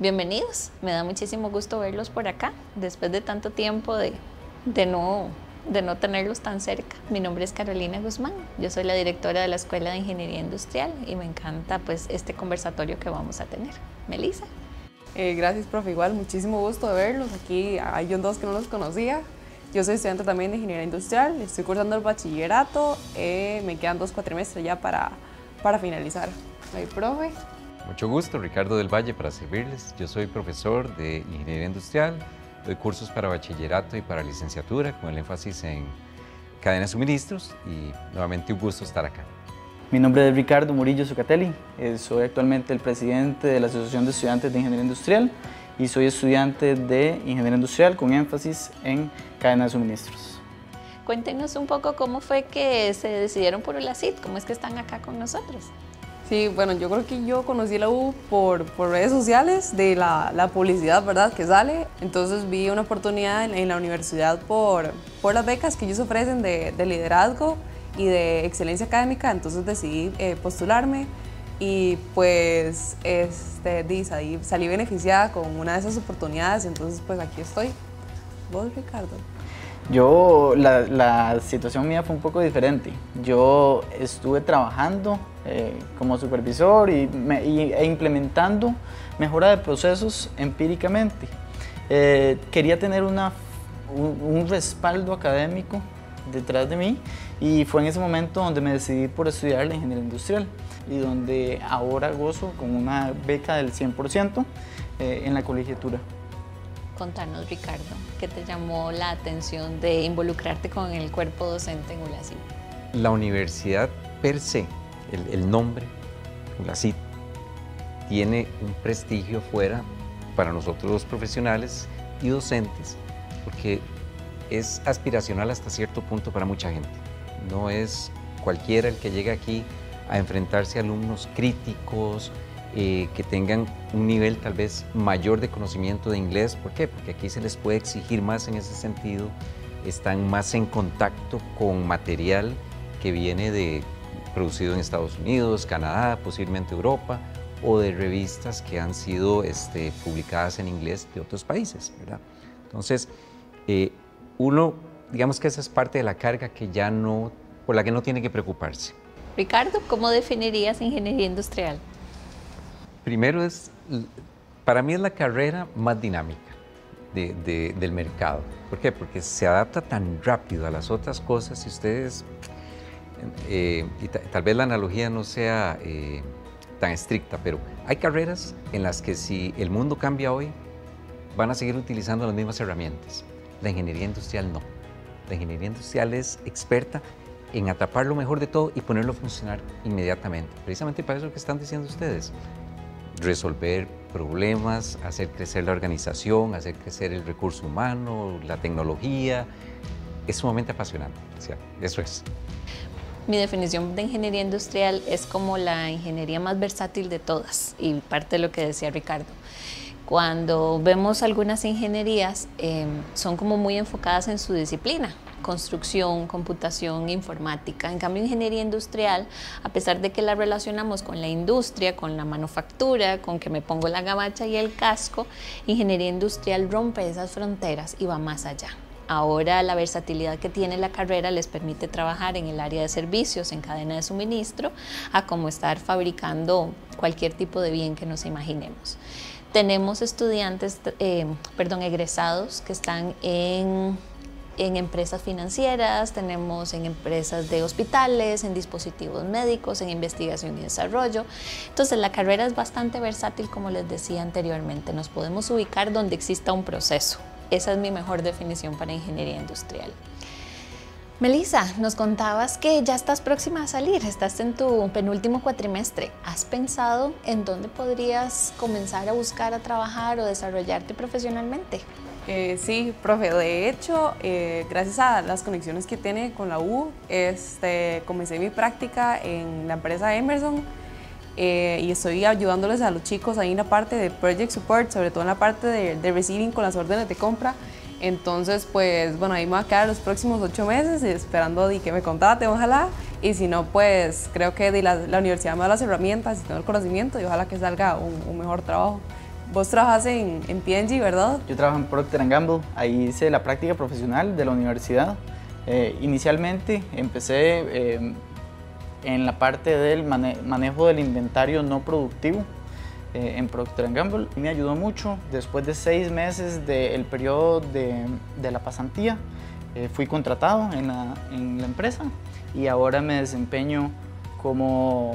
Bienvenidos, me da muchísimo gusto verlos por acá, después de tanto tiempo de no tenerlos tan cerca. Mi nombre es Carolina Guzmán, yo soy la directora de la Escuela de Ingeniería Industrial y me encanta pues este conversatorio que vamos a tener. Melissa. Gracias, profe, igual, muchísimo gusto de verlos. Aquí hay dos que no los conocía. Yo soy estudiante también de Ingeniería Industrial, estoy cursando el bachillerato, me quedan 2 cuatrimestres ya para finalizar. Soy profe. Mucho gusto, Ricardo del Valle, para servirles. Yo soy profesor de Ingeniería Industrial, doy cursos para bachillerato y para licenciatura con el énfasis en cadena de suministros y nuevamente un gusto estar acá. Mi nombre es Ricardo Murillo Zucatelli, soy actualmente el presidente de la Asociación de Estudiantes de Ingeniería Industrial y soy estudiante de Ingeniería Industrial con énfasis en cadena de suministros. Cuéntenos un poco cómo fue que se decidieron por ULACIT, cómo es que están acá con nosotros. Sí, bueno, yo creo que yo conocí la U por redes sociales, de la publicidad, ¿verdad?, que sale. Entonces vi una oportunidad en la universidad por las becas que ellos ofrecen de liderazgo y de excelencia académica, entonces decidí postularme y pues salí beneficiada con una de esas oportunidades, entonces pues aquí estoy. ¿Vos, Ricardo? Yo, la situación mía fue un poco diferente. Yo estuve trabajando como supervisor e implementando mejora de procesos empíricamente. Quería tener un respaldo académico detrás de mí y fue en ese momento donde me decidí por estudiar la ingeniería industrial y donde ahora gozo con una beca del 100% en la colegiatura. Contanos, Ricardo, ¿qué te llamó la atención de involucrarte con el cuerpo docente en ULACIT? La universidad per se, el nombre, ULACIT, tiene un prestigio fuera para nosotros los profesionales y docentes, porque es aspiracional hasta cierto punto para mucha gente. No es cualquiera el que llega aquí a enfrentarse a alumnos críticos, que tengan un nivel tal vez mayor de conocimiento de inglés. ¿Por qué? Porque aquí se les puede exigir más en ese sentido, están más en contacto con material que viene producido en Estados Unidos, Canadá, posiblemente Europa, o de revistas que han sido publicadas en inglés de otros países, ¿verdad? Entonces, uno, digamos que esa es parte de la carga por la que no tiene que preocuparse. Ricardo, ¿cómo definirías ingeniería industrial? Primero para mí es la carrera más dinámica del mercado. ¿Por qué? Porque se adapta tan rápido a las otras cosas y ustedes, y tal vez la analogía no sea tan estricta, pero hay carreras en las que si el mundo cambia hoy, van a seguir utilizando las mismas herramientas. La ingeniería industrial no. La ingeniería industrial es experta en atrapar lo mejor de todo y ponerlo a funcionar inmediatamente. Precisamente para eso que están diciendo ustedes. Resolver problemas, hacer crecer la organización, hacer crecer el recurso humano, la tecnología. Es sumamente apasionante, o sea, eso es. Mi definición de ingeniería industrial es como la ingeniería más versátil de todas y parte de lo que decía Ricardo. Cuando vemos algunas ingenierías, son como muy enfocadas en su disciplina. Construcción, computación, informática. En cambio, ingeniería industrial, a pesar de que la relacionamos con la industria, con la manufactura, con que me pongo la gabacha y el casco, ingeniería industrial rompe esas fronteras y va más allá. Ahora la versatilidad que tiene la carrera les permite trabajar en el área de servicios, en cadena de suministro, a como estar fabricando cualquier tipo de bien que nos imaginemos. Tenemos estudiantes, egresados que están en empresas financieras, tenemos en empresas de hospitales, en dispositivos médicos, en investigación y desarrollo. Entonces la carrera es bastante versátil, como les decía anteriormente. Nos podemos ubicar donde exista un proceso. Esa es mi mejor definición para ingeniería industrial. Melissa, nos contabas que ya estás próxima a salir, estás en tu penúltimo cuatrimestre. ¿Has pensado en dónde podrías comenzar a buscar a trabajar o desarrollarte profesionalmente? Sí, profe, de hecho, gracias a las conexiones que tiene con la U, comencé mi práctica en la empresa Emerson y estoy ayudándoles a los chicos ahí en la parte de Project Support, sobre todo en la parte de receiving con las órdenes de compra. Entonces, pues, bueno, ahí me voy a quedar los próximos 8 meses esperando que me contraten, ojalá. Y si no, pues, creo que la universidad me da las herramientas y tengo el conocimiento y ojalá que salga un mejor trabajo. Vos trabajas en P&G, ¿verdad? Yo trabajo en Procter & Gamble, ahí hice la práctica profesional de la universidad. Inicialmente empecé en la parte del manejo del inventario no productivo en Procter & Gamble. Me ayudó mucho. Después de 6 meses del periodo de la pasantía, fui contratado en la empresa y ahora me desempeño como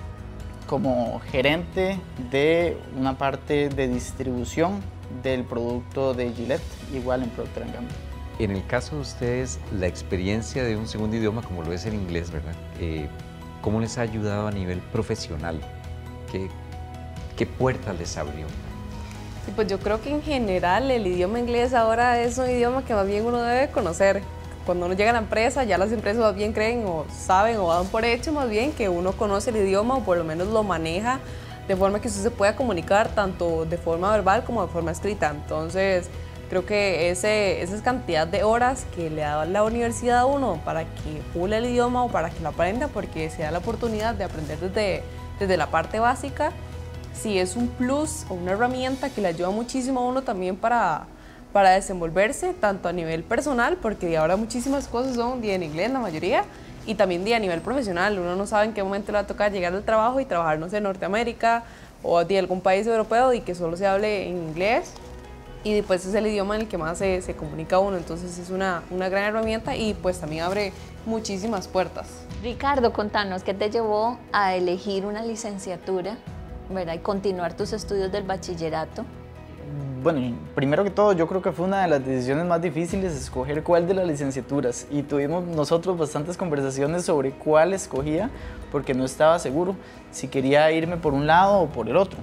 gerente de una parte de distribución del producto de Gillette, igual en Procter & Gamble. En el caso de ustedes, la experiencia de un segundo idioma, como lo es el inglés, ¿verdad? ¿Cómo les ha ayudado a nivel profesional? ¿Qué puertas les abrió? Sí, pues yo creo que en general el idioma inglés ahora es un idioma que más bien uno debe conocer. Cuando uno llega a la empresa, ya las empresas más bien creen o saben o dan por hecho más bien que uno conoce el idioma o por lo menos lo maneja de forma que usted se pueda comunicar tanto de forma verbal como de forma escrita. Entonces, creo que esa cantidad de horas que le da la universidad a uno para que pule el idioma o para que lo aprenda, porque se da la oportunidad de aprender desde la parte básica, sí es un plus o una herramienta que le ayuda muchísimo a uno también para desenvolverse, tanto a nivel personal, porque de ahora muchísimas cosas son en inglés, la mayoría, y también a nivel profesional. Uno no sabe en qué momento le va a tocar llegar al trabajo y trabajar, no sé, en Norteamérica o de algún país europeo y que solo se hable en inglés, y después es el idioma en el que más se comunica uno. Entonces es una gran herramienta y pues también abre muchísimas puertas. Ricardo, contanos, ¿qué te llevó a elegir una licenciatura, ¿verdad? Y continuar tus estudios del bachillerato? Bueno, primero que todo, yo creo que fue una de las decisiones más difíciles escoger cuál de las licenciaturas, y tuvimos nosotros bastantes conversaciones sobre cuál escogía porque no estaba seguro si quería irme por un lado o por el otro.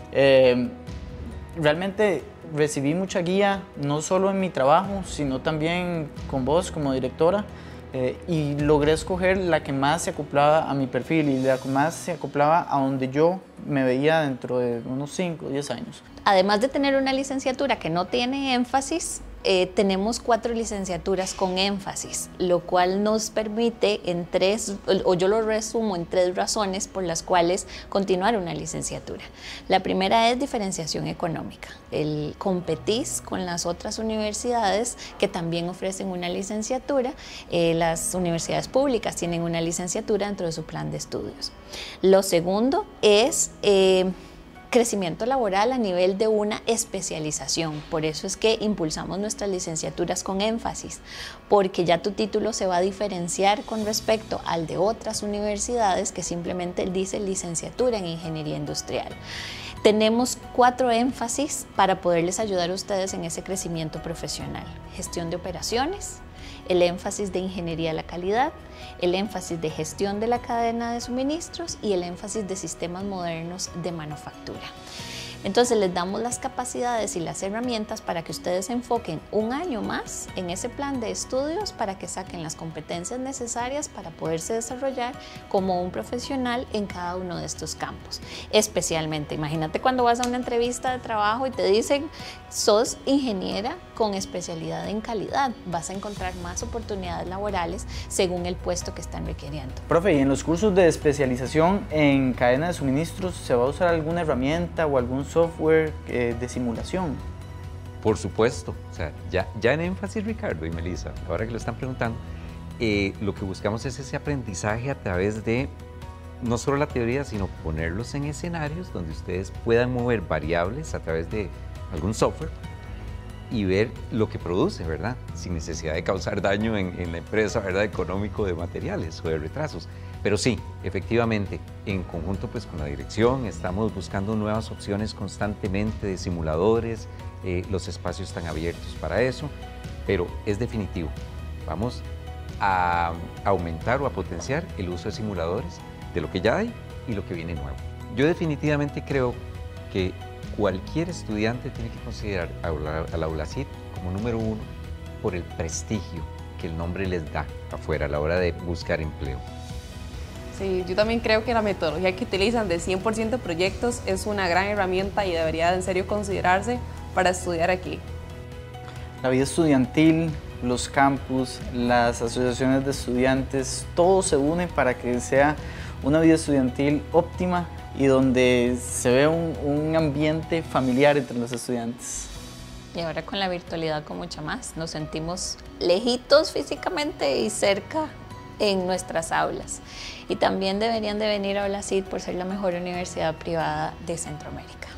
Realmente recibí mucha guía, no solo en mi trabajo, sino también con vos como directora, y logré escoger la que más se acoplaba a mi perfil y la que más se acoplaba a donde yo me veía dentro de unos 5 o 10 años. Además de tener una licenciatura que no tiene énfasis, tenemos 4 licenciaturas con énfasis, lo cual nos permite en 3, o yo lo resumo en 3 razones por las cuales continuar una licenciatura. La primera es diferenciación económica. Competís con las otras universidades que también ofrecen una licenciatura. Las universidades públicas tienen una licenciatura dentro de su plan de estudios. Lo segundo es crecimiento laboral a nivel de una especialización. Por eso es que impulsamos nuestras licenciaturas con énfasis, porque ya tu título se va a diferenciar con respecto al de otras universidades que simplemente dice licenciatura en ingeniería industrial. Tenemos 4 énfasis para poderles ayudar a ustedes en ese crecimiento profesional: gestión de operaciones, el énfasis de ingeniería de la calidad, el énfasis de gestión de la cadena de suministros y el énfasis de sistemas modernos de manufactura. Entonces les damos las capacidades y las herramientas para que ustedes se enfoquen un año más en ese plan de estudios para que saquen las competencias necesarias para poderse desarrollar como un profesional en cada uno de estos campos. Especialmente, imagínate cuando vas a una entrevista de trabajo y te dicen sos ingeniera con especialidad en calidad, vas a encontrar más oportunidades laborales según el puesto que están requiriendo. Profe, ¿y en los cursos de especialización en cadena de suministros se va a usar alguna herramienta o algún software de simulación? Por supuesto, o sea, ya en énfasis, Ricardo y Melissa, ahora que lo están preguntando, lo que buscamos es ese aprendizaje a través de no solo la teoría, sino ponerlos en escenarios donde ustedes puedan mover variables a través de algún software y ver lo que produce, ¿verdad? Sin necesidad de causar daño en la empresa, ¿verdad? Económico, de materiales o de retrasos. Pero sí, efectivamente, en conjunto pues con la dirección estamos buscando nuevas opciones constantemente de simuladores, los espacios están abiertos para eso, pero es definitivo. Vamos a aumentar o a potenciar el uso de simuladores de lo que ya hay y lo que viene nuevo. Yo definitivamente creo que cualquier estudiante tiene que considerar a la ULACIT como número 1 por el prestigio que el nombre les da afuera a la hora de buscar empleo. Sí, yo también creo que la metodología que utilizan de 100% proyectos es una gran herramienta y debería en serio considerarse para estudiar aquí. La vida estudiantil, los campus, las asociaciones de estudiantes, todo se une para que sea una vida estudiantil óptima y donde se ve un ambiente familiar entre los estudiantes. Y ahora con la virtualidad con mucha más, nos sentimos lejitos físicamente y cerca en nuestras aulas. Y también deberían de venir a Olacid por ser la mejor universidad privada de Centroamérica.